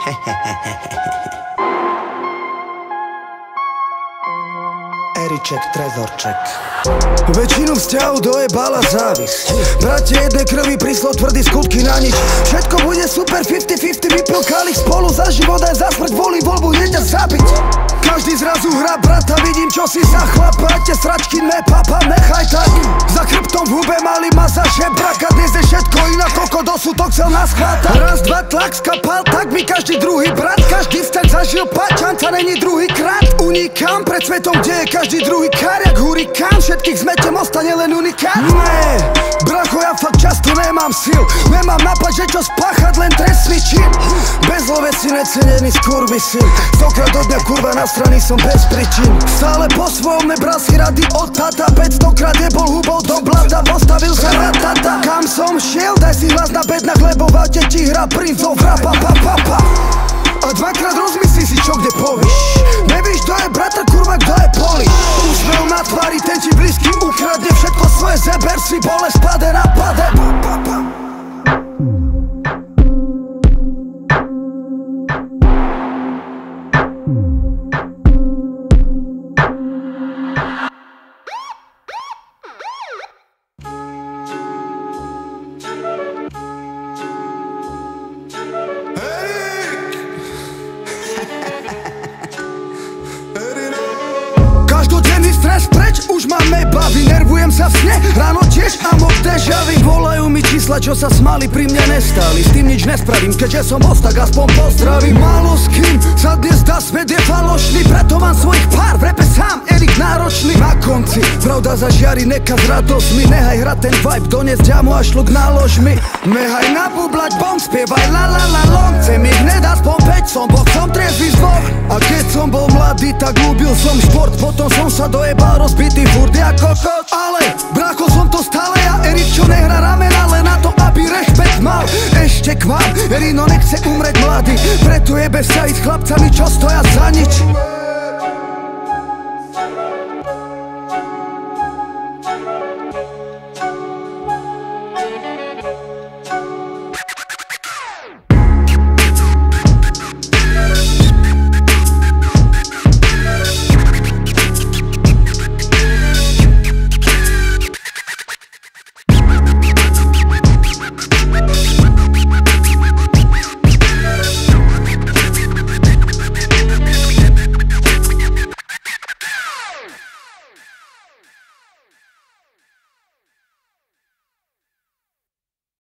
Eriček, trezorček. Väčšinu vzťahov dojebala závisť. Bratia jednej krvi príslo tvrdý skutky na nič. Všetko bude super 50-50, vyplkali spolu za život aj za smrť. Volí voľbu hneď ťa zabiť. Každý zrazu hrá brata, vidím čo si za chlapa. Te sračky ne papa, nechaj tak. Za chrbtom v hube mali ma za žebraka. Dnes je všetko inak, koko dosud to chcel nás chváta. Raz, dva, tlak skapal, tak mi každý druhý brat. Každý vzťah zažil pačanca, není druhý krát. Unikám pred svetom, kde je každý druhý kariak, hurikán. Všetkých zmetem, ostane len unikát. Nie, bracho, ja fakt často nemám sil. Nemám nápad, že čo spáchať, len trestný čin. Bezlovec si necenený skurvysyn. 100krát do dňa kurva na strany som bez príčin. Stále po svojom nebral si rady od tata. 500krát jebol hubou do blata, postavil sa ratata. Kam som šiel, daj si hlas na bednách, lebo v aute ti hra princov rapa, pa, pa, pa. A dvakrát rozmyslí si, čo kde povíš. Nevíš, kto je brata, kurva, kto je poli. Úsmev na tvári, ten ti blízky ukradne všetko svoje, zeber si bolesť, pade na pade. Každodenný stres preč, už máme bavy. Nervujem sa v sne, ráno tiež a moc dežavy. Volajú mi čísla, čo sa smali, pri mne nestáli. S tým nič nespravím, keďže som host, tak aspoň pozdravím. Málo s kým sa dnes dá, svet je falošný. Preto mám svojich pár, v repe sám, Erik náročný. Na konci, pravda zažiari, nekaz radosť mi. Nehaj hrať ten vibe, doniesť ďamu a šluk nalož mi. Nehaj nabublať bom, spievaj la la la long. Chcem ich hned aspoň 5, som boh, som triezvy z dvoch. A keď som bol mladý, tak ľúbil som šport. Potom som sa dojebal rozbitý furt ako kokot. Ale brácho, som to stále ja, Erik, čo nehrá ramena, len na to, aby rešpekt mal. Ešte k vám, Erino nechce umreť mladý, preto jebe sa ísť s chlapcami, čo stoja za nič.